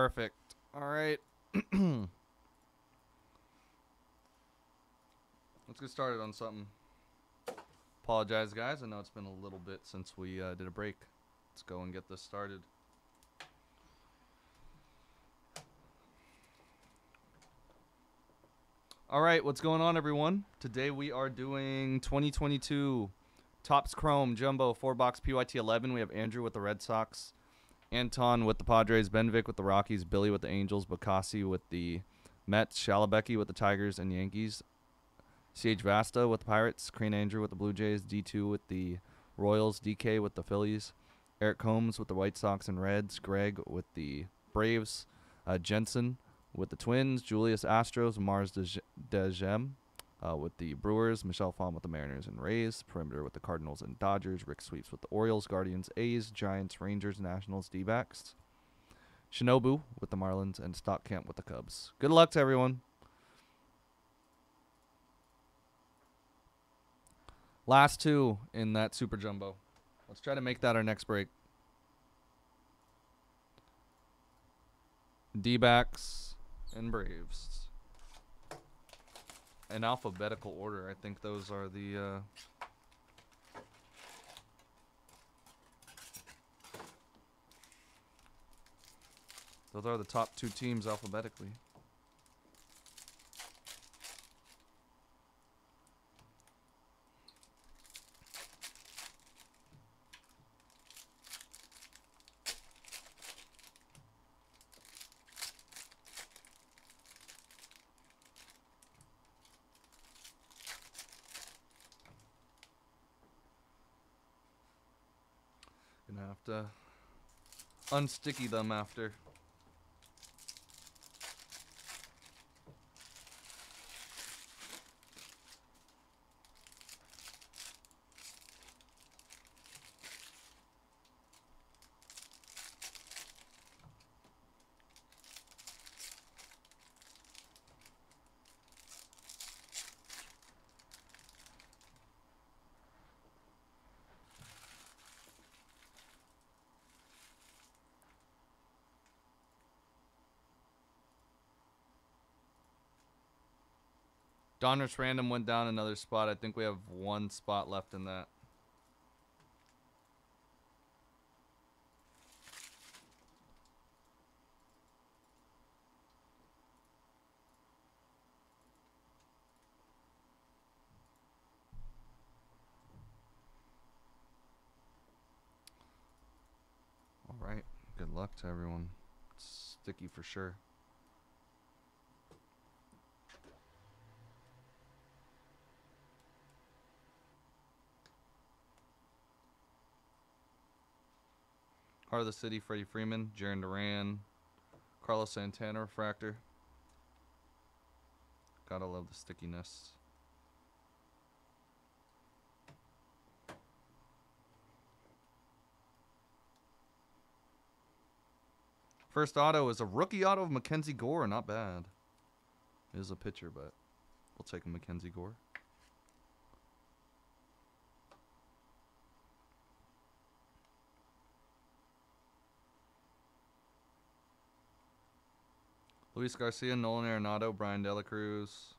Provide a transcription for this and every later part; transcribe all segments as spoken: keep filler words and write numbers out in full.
Perfect. All right. Let's get started on something. Apologize, guys. I know it's been a little bit since we uh, did a break. Let's go and get this started. All right, what's going on, everyone? Today we are doing twenty twenty-two Topps Chrome Jumbo four box P Y T eleven. We have Andrew with the Red Sox, Anton with the Padres, Benvik with the Rockies, Billy with the Angels, Bacassi with the Mets, Shalabecki with the Tigers and Yankees, C H Vasta with the Pirates, Crane Andrew with the Blue Jays, D two with the Royals, D K with the Phillies, Eric Combs with the White Sox and Reds, Greg with the Braves, uh, Jensen with the Twins, Julius Astros, Mars Degem uh, with the Brewers, Michelle Fawn with the Mariners and Rays, Perimeter with the Cardinals and Dodgers, Rick Sweeps with the Orioles, Guardians, A's, Giants, Rangers, Nationals, D-backs, Shinobu with the Marlins, and Stockamp with the Cubs. Good luck to everyone. Last two in that Super Jumbo. Let's try to make that our next break. D-backs and Braves. In alphabetical order, I think those are the... Uh, those are the top two teams alphabetically. Gonna have to unsticky them after. Donruss Random went down another spot. I think we have one spot left in that. All right. Good luck to everyone. It's sticky for sure. Heart of the City, Freddie Freeman, Jarren Duran, Carlos Santana refractor. Gotta love the stickiness. First auto is a rookie auto of Mackenzie Gore. Not bad. It is a pitcher, but we'll take a Mackenzie Gore. Luis Garcia, Nolan Arenado, Brian De La Cruz.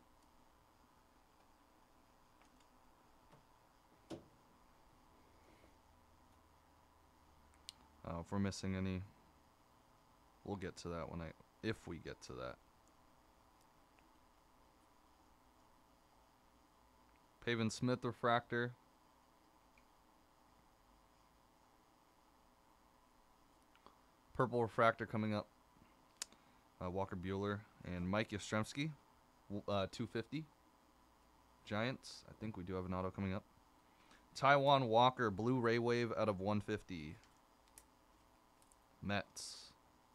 Uh, if we're missing any, we'll get to that when I, if we get to that. Pavin Smith refractor. Purple refractor coming up. Uh, Walker Buehler and Mike Yastrzemski, uh, two fifty. Giants. I think we do have an auto coming up. Taiwan Walker, Blue Ray Wave out of one fifty. Mets.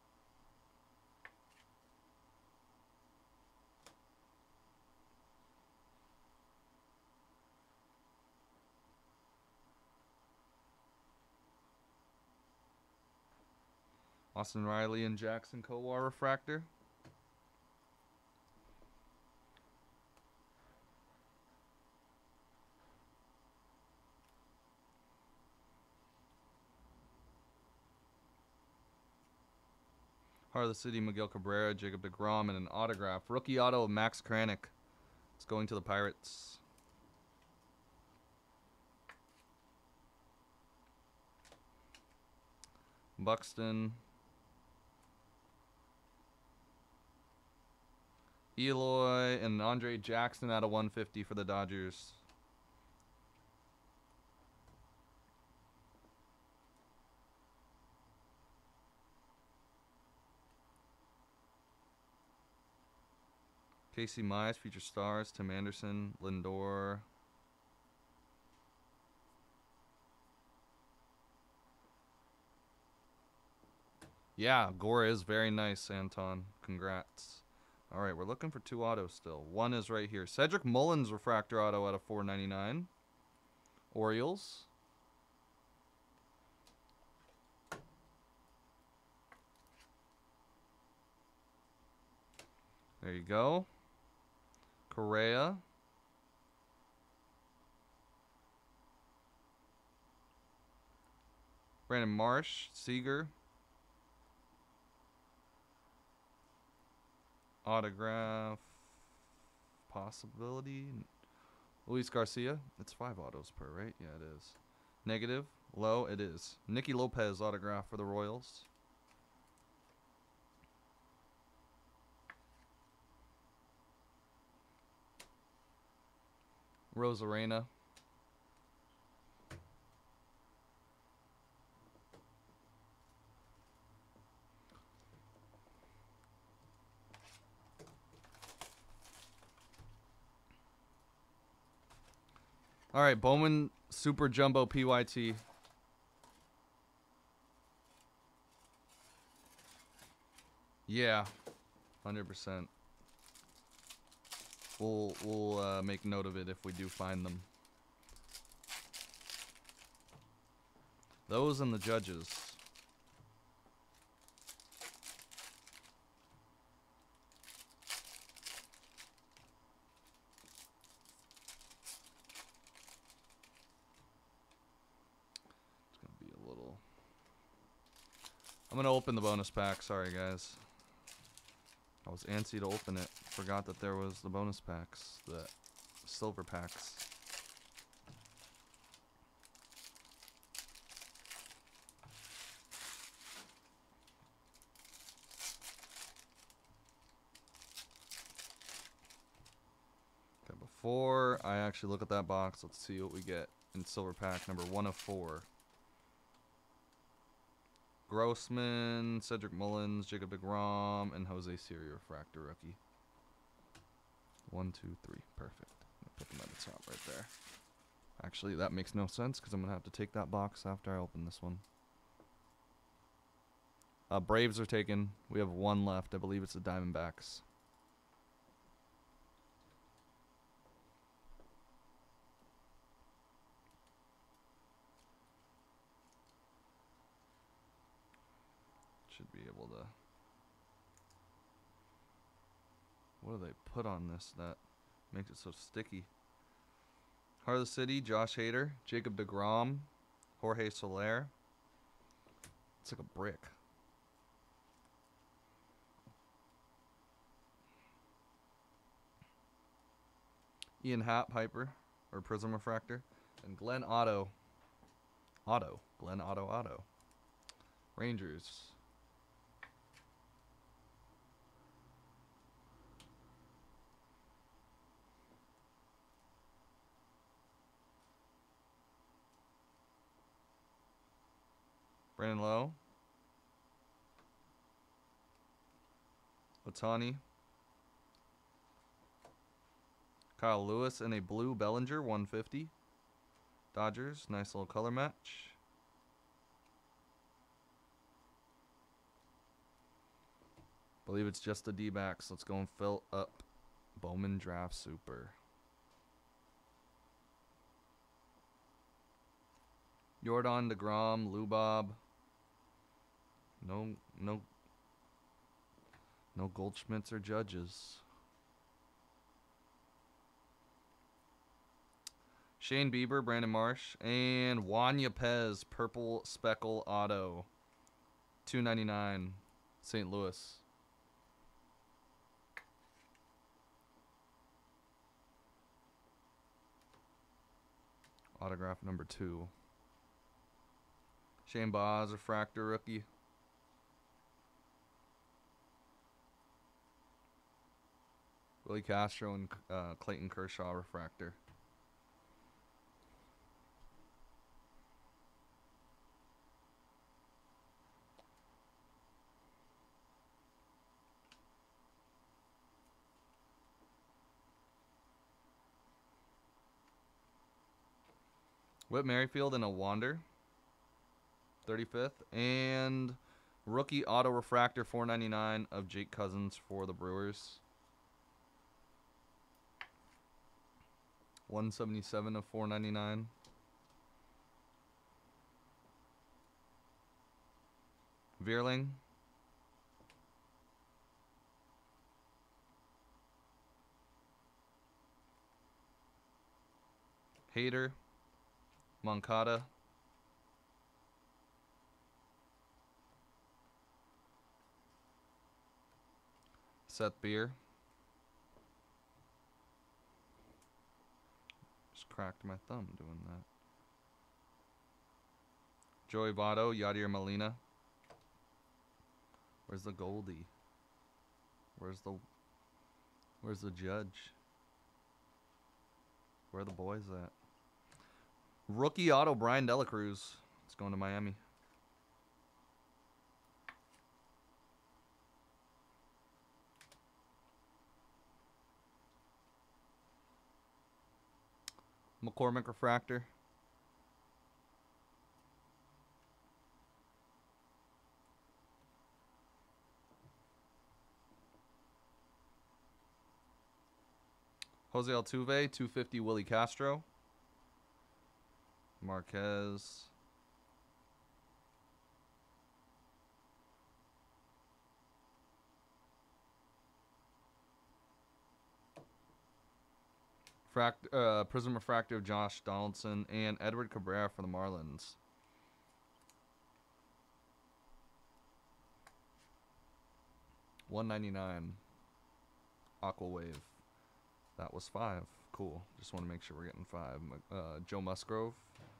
Austin Riley and Jackson Kowar refractor. Heart of the City, Miguel Cabrera, Jacob deGrom, and an autograph. Rookie auto of Max Kranick. It's going to the Pirates. Buxton. Eloy and Andre Jackson out of one fifty for the Dodgers. Casey Mize, Future Stars, Tim Anderson, Lindor. Yeah, Gore is very nice, Anton. Congrats. All right, we're looking for two autos still. One is right here. Cedric Mullins refractor auto out of four ninety-nine. Orioles. There you go. Correa. Brandon Marsh, Seager. Autograph possibility. Luis Garcia. It's five autos per, right? Yeah, it is. Negative. Low. It is. Nicky Lopez autograph for the Royals. Rosarena. All right, Bowman Super Jumbo P Y T. Yeah, one hundred percent. We'll we'll uh, make note of it if we do find them. Those and the judges. It's gonna be a little. I'm gonna open the bonus pack. Sorry, guys. I was antsy to open it. Forgot that there was the bonus packs, the silver packs. Okay, before I actually look at that box, let's see what we get in silver pack number one of four. Grossman, Cedric Mullins, Jacob deGrom, and Jose Siri refractor rookie. One, two, three. Perfect. Put them at the top right there. Actually, that makes no sense because I'm going to have to take that box after I open this one. Uh, Braves are taken. We have one left. I believe it's the Diamondbacks. Should be able to. What do they put on this that makes it so sticky? Heart of the City, Josh Hader, Jacob deGrom, Jorge Soler. It's like a brick. Ian Happ, Piper, or Prism Refractor, and Glenn Otto. Otto. Glenn Otto Otto. Rangers. Brandon Lowe. Otani. Kyle Lewis and a blue Bellinger, one fifty. Dodgers, nice little color match. Believe it's just the D-backs. Let's go and fill up Bowman Draft Super. Jordan, deGrom, Lubob. No, no, no Goldschmidts or Judges. Shane Bieber, Brandon Marsh, and Juan Yepez, purple speckle auto, two ninety-nine. Saint Louis. Autograph number two. Shane Baz, refractor rookie. Willie Castro and uh, Clayton Kershaw, refractor. Whit Merrifield and a Wander. thirty-fifth. And rookie auto refractor four ninety-nine of Jake Cousins for the Brewers. one seventy-seven of four ninety-nine. Veerling. Hader. Moncada. Seth Beer. Just cracked my thumb doing that. Joey Votto, Yadier Molina. Where's the Goldie? Where's the Where's the judge? Where are the boys at? Rookie auto Brian Dela Cruz. It's going to Miami. McCormick refractor. Jose Altuve, two fifty Willie Castro. Marquez. Fract, uh, Prism refractor of Josh Donaldson and Edward Cabrera for the Marlins. one ninety-nine. Aqua Wave. That was five. Cool. Just want to make sure we're getting five. Uh, Joe Musgrove.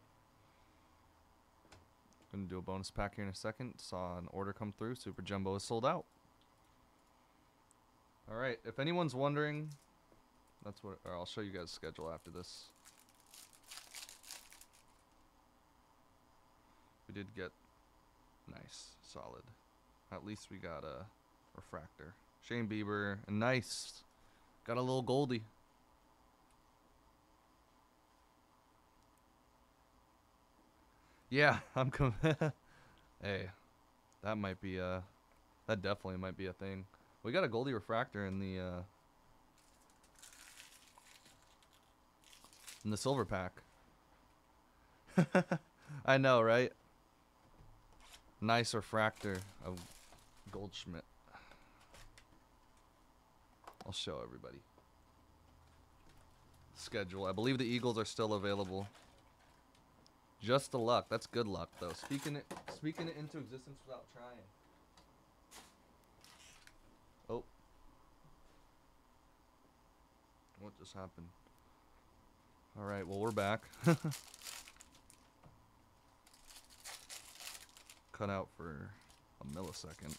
Gonna do a bonus pack here in a second. Saw an order come through. Super Jumbo is sold out. All right. If anyone's wondering, that's what. Or I'll show you guys the schedule after this. We did get nice, solid. At least we got a refractor. Shane Bieber, nice. Got a little Goldie. Yeah, I'm com Hey, that might be a that definitely might be a thing. We got a Goldie refractor in the uh in the silver pack. I know, right? Nice refractor of Goldschmidt. I'll show everybody. Schedule. I believe the Eagles are still available. Just the luck. That's good luck, though. Speaking it, speaking it into existence without trying. Oh. What just happened? All right. Well, we're back. Cut out for a millisecond.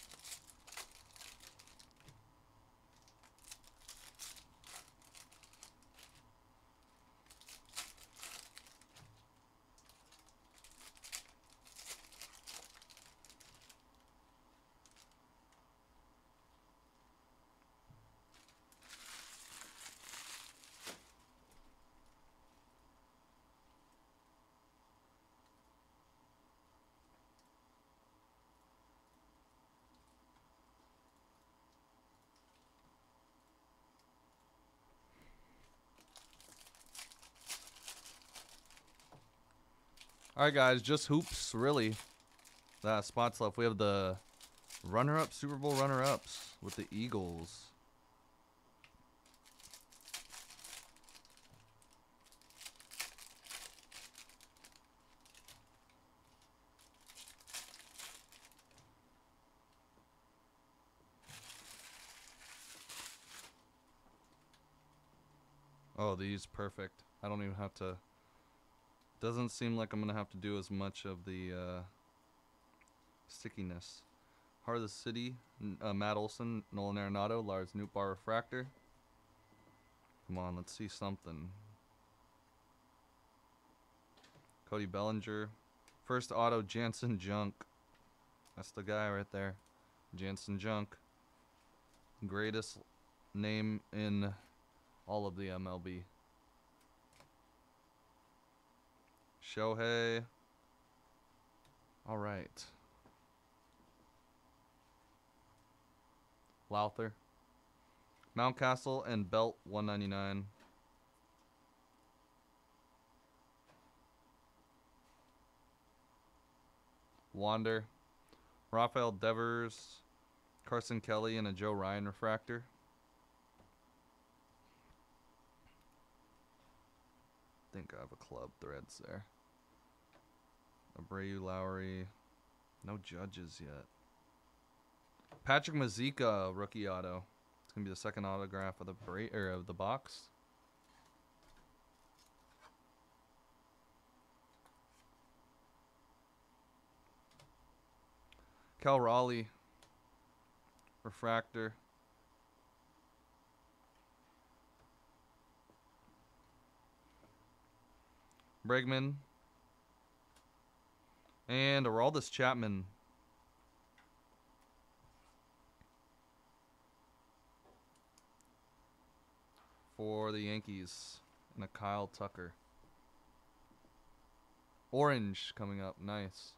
All right, guys, just hoops, really. That spots left. We have the runner-up, Super Bowl runner-ups with the Eagles. Oh, these perfect. I don't even have to. Doesn't seem like I'm gonna have to do as much of the uh, stickiness. Heart of the City, uh, Matt Olson, Nolan Arenado, Lars Nootbaar Refractor. Come on, let's see something. Cody Bellinger. First auto, Jansen Junk. That's the guy right there. Jansen Junk. Greatest name in all of the M L B. Shohei. All right. Lowther. Mountcastle and Belt one ninety-nine. Wander. Rafael Devers. Carson Kelly and a Joe Ryan refractor. I think I have a club threads there. Abreu, Lowry. No Judges yet. Patrick Mazeika, rookie auto. It's gonna be the second autograph of the bra- or of the box. Cal Raleigh, refractor. Bregman. And Aroldis Chapman. For the Yankees. And a Kyle Tucker. Orange coming up. Nice.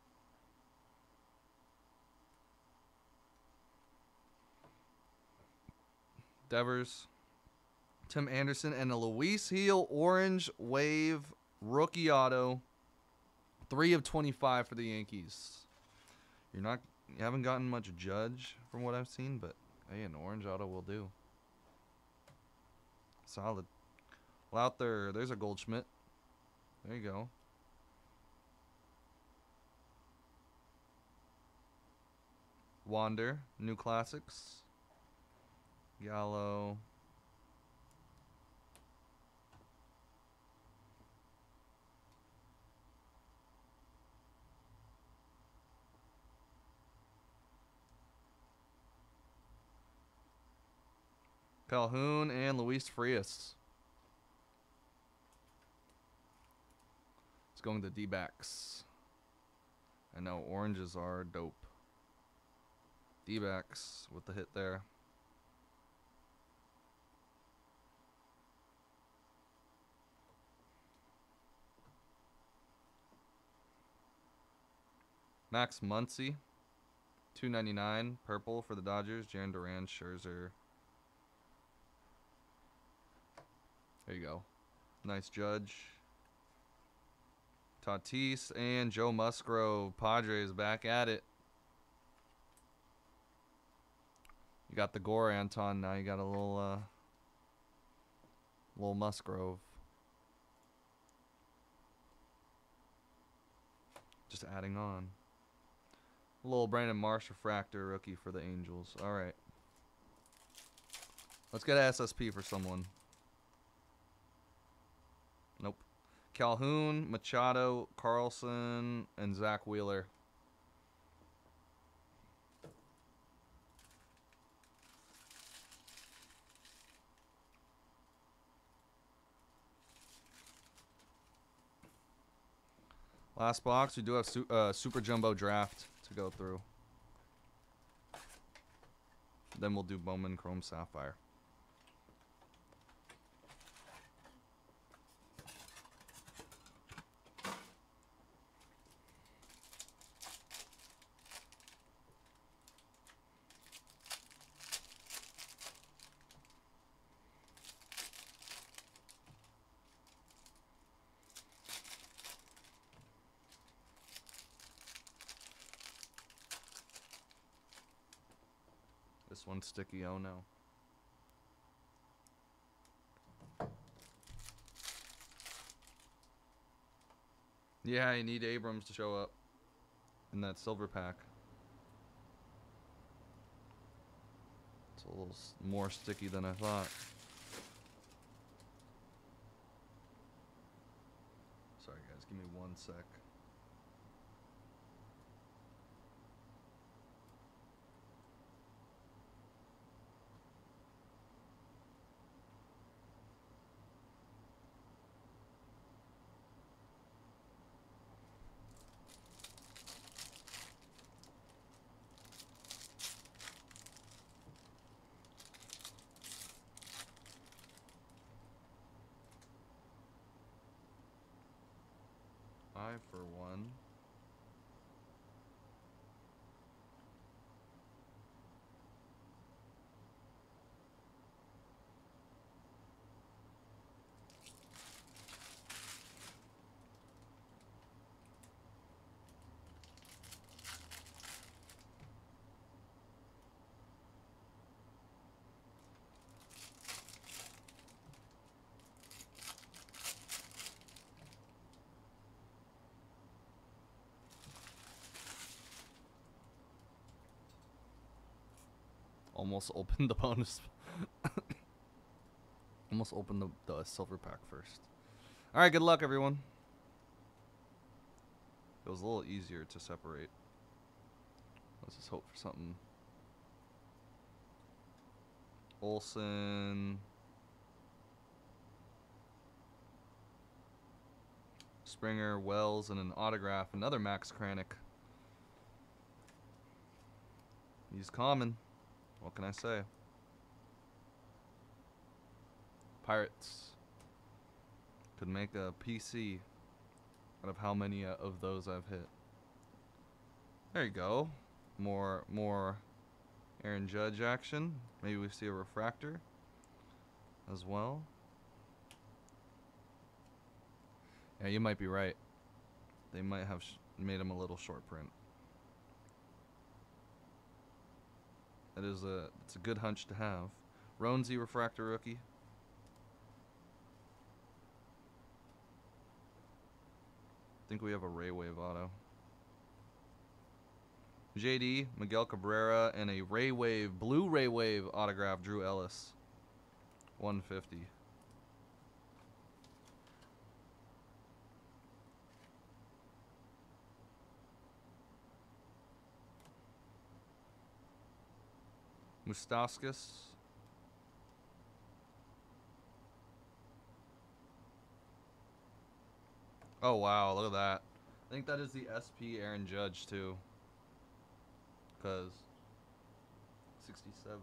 Devers. Tim Anderson and a Luis Heel Orange Wave rookie auto. three of twenty-five for the Yankees. You're not you haven't gotten much Judge from what I've seen, but hey, an orange auto will do. Solid. Well, out there, there's a Goldschmidt. There you go. Wander, new classics. Gallo. Calhoun and Luis Frias. It's going to D-backs. I know oranges are dope. D-backs with the hit there. Max Muncy, two ninety-nine, purple for the Dodgers. Jarren Duran, Scherzer. There you go. Nice Judge. Tatis and Joe Musgrove. Padres back at it. You got the Gore, Anton. Now you got a little, uh, little Musgrove. Just adding on. A little Brandon Marsh refractor rookie for the Angels. All right. Let's get an S S P for someone. Nope. Calhoun, Machado, Carlson, and Zach Wheeler. Last box, we do have su uh, Super Jumbo Draft to go through. Then we'll do Bowman Chrome Sapphire. This one's sticky, oh no. Yeah, you need Abrams to show up in that silver pack. It's a little more sticky than I thought. Give me one sec. I, for one, almost opened the bonus. Almost opened the, the silver pack first. All right, good luck, everyone. It was a little easier to separate. Let's just hope for something. Olsen. Springer, Wells, and an autograph. Another Max Kranick. He's common. What can I say? Pirates could make a P C out of how many uh, of those I've hit. There you go. More, more Aaron Judge action. Maybe we see a refractor as well. Yeah, you might be right. They might have sh made him a little short print. That is a, it's a good hunch to have. Roansy refractor rookie. I think we have a Ray Wave auto. J D, Miguel Cabrera, and a Ray Wave, blue Ray Wave autograph, Drew Ellis. one fifty. Moustauskas. Oh, wow. Look at that. I think that is the S P Aaron Judge, too. Because sixty-seven,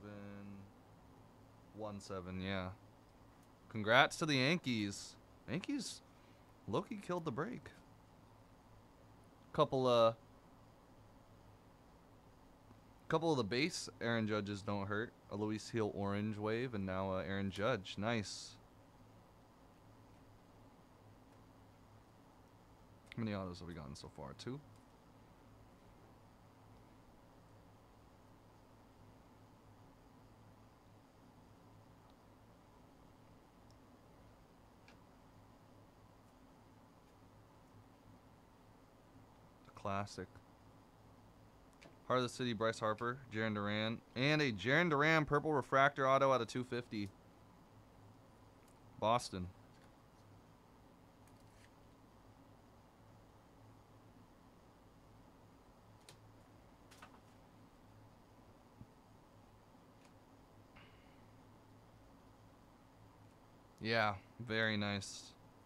one seven, yeah. Congrats to the Yankees. Yankees, Loki killed the break. Couple, uh... Couple of the base Aaron Judges don't hurt. A Luis Heel orange wave, and now uh, Aaron Judge. Nice. How many autos have we gotten so far? Two? The classic. Heart of the City, Bryce Harper, Jarren Duran, and a Jarren Duran purple refractor auto out of two fifty. Boston. Yeah, very nice.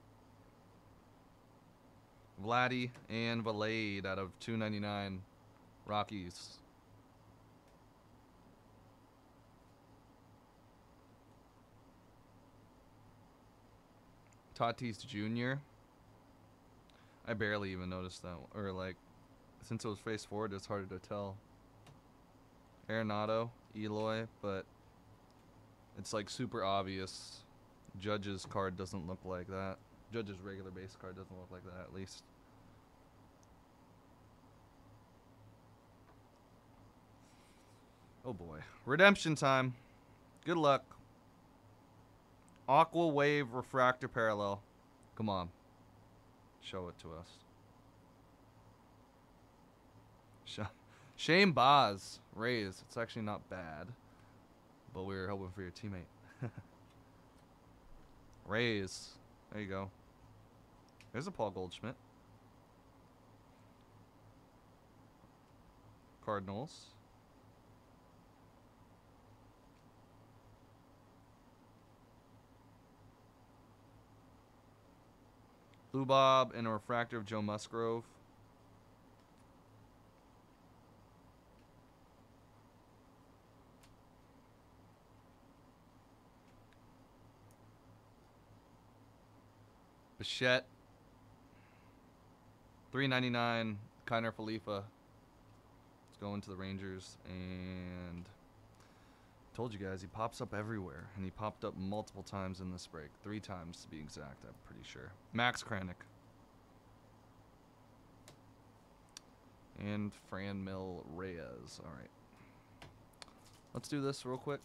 Vladdy and Valade out of two ninety-nine. Rockies. Tatis Junior I barely even noticed that. Or, like, since it was face forward, it's harder to tell. Arenado, Eloy, but it's, like, super obvious. Judge's card doesn't look like that. Judge's regular base card doesn't look like that, at least. Oh boy. Redemption time. Good luck. Aqua Wave Refractor Parallel. Come on. Show it to us. Sh Shane Baz. Rays. It's actually not bad. But we were hoping for your teammate. Rays. There you go. There's a Paul Goldschmidt. Cardinals. Blue Bob and a refractor of Joe Musgrove. Bichette. three ninety-nine. Kiner Falefa. Let's go into the Rangers. And told you guys, he pops up everywhere. And he popped up multiple times in this break. Three times to be exact, I'm pretty sure. Max Kranick. And Franmil Reyes. All right. Let's do this real quick.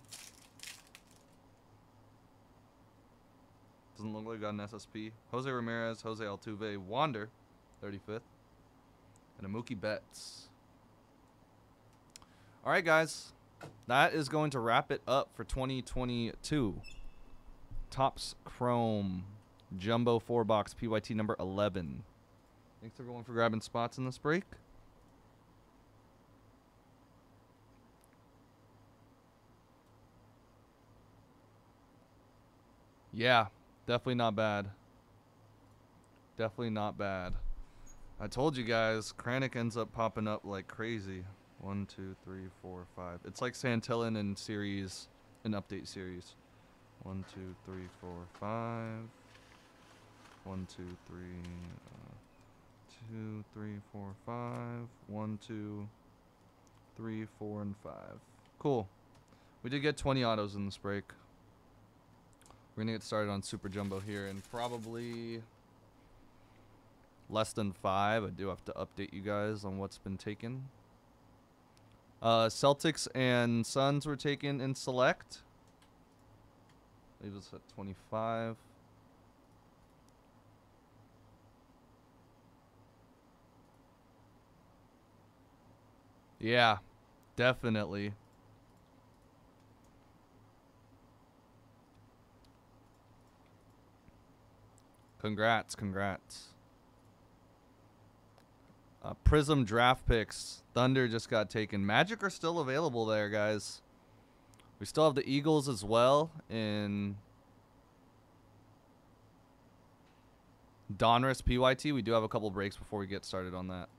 Doesn't look like I got an S S P. Jose Ramirez, Jose Altuve, Wander, thirty-fifth. And a Mookie Betts. All right, guys. That is going to wrap it up for twenty twenty-two. Topps Chrome Jumbo four box P Y T number eleven. Thanks everyone for grabbing spots in this break. Yeah, definitely not bad. Definitely not bad. I told you guys, Kranick ends up popping up like crazy. One, two, three, four, five. It's like Santillan in series, an update series. One, two, three, four, five. One, two, three. Uh, two, three, four, five. One, two, three, four, and five. Cool. We did get twenty autos in this break. We're gonna get started on Super Jumbo here in probably less than five. I do have to update you guys on what's been taken. Uh, Celtics and Suns were taken in select. Leaves us at twenty-five. Yeah, definitely. Congrats, congrats. Uh, Prism draft picks. Thunder just got taken. Magic are still available there, guys. We still have the Eagles as well in Donruss P Y T. We do have a couple breaks before we get started on that.